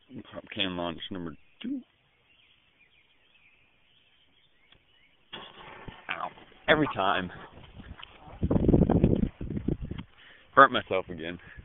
Popcan launch number 2. Ow. Every time. Burnt myself again.